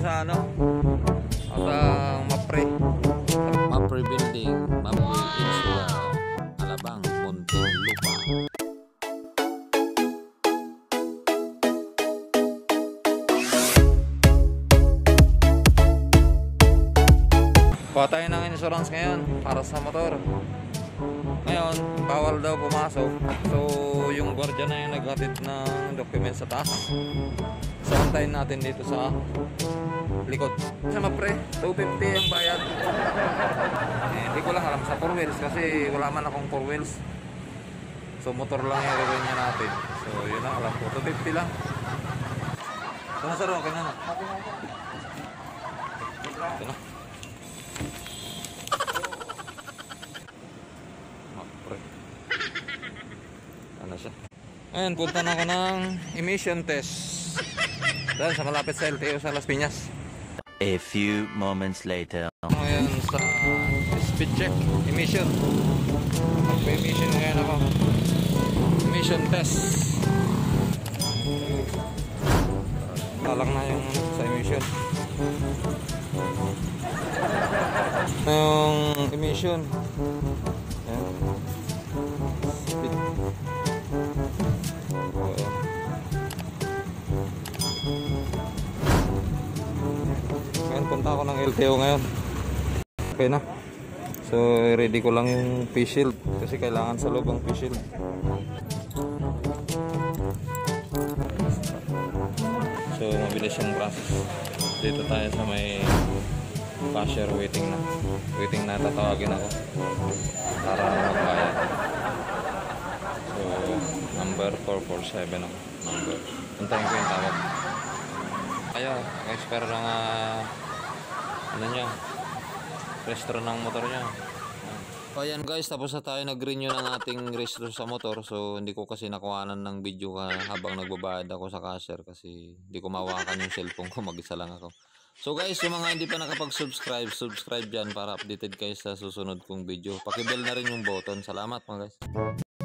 sa ano, sa Mapre Building, Mapre Insula, Alabang, Muntinlupa. Kuha tayo ng insurance ngayon para sa motor. Ngayon, bawal daw pumasok. So, yung gwardiya na yung naghatid ng documents sa taas. So, antayin natin dito sa likod. Sa Mapre, 250 ang bayad. Hindi ko lang alam sa 4 wheels kasi wala man akong 4 wheels. So, motor lang yung gawin niya natin. So, yun lang alam ko. 250 lang. So, nasa okay na na. Ito na. Ano siya? Ayan, punta na ako ng emission test dahil sa malapit sa LTO sa Las Piñas. A few moments later. Ngayon sa speed check, emission. Mag-emission ngayon ako. Emission test. Talang na yung sa emission. Yung emission. Ayan. Speed. Ngayon punta ako ng LTO ngayon. Okay na. So ready ko lang yung face shield kasi kailangan sa loob ang face shield. So mabilis yung process. Dito tayo sa may cashier waiting na. Waiting na, tatawagin ako para magbayad. So number 447 ako. Number. Puntahin ko yung tawag. Ayaw, expire ng ano niya, restro ng motor niya. So ayan guys, tapos na tayo nag-renew ng ating restro sa motor. So hindi ko kasi nakuhanan ng video habang nagbabayad ako sa cashier kasi hindi ko mawakan yung cellphone ko, mag-isa lang ako. So guys, yung mga hindi pa nakapag-subscribe, subscribe dyan para updated kayo sa susunod kong video. Paki-bell na rin yung button. Salamat mga guys.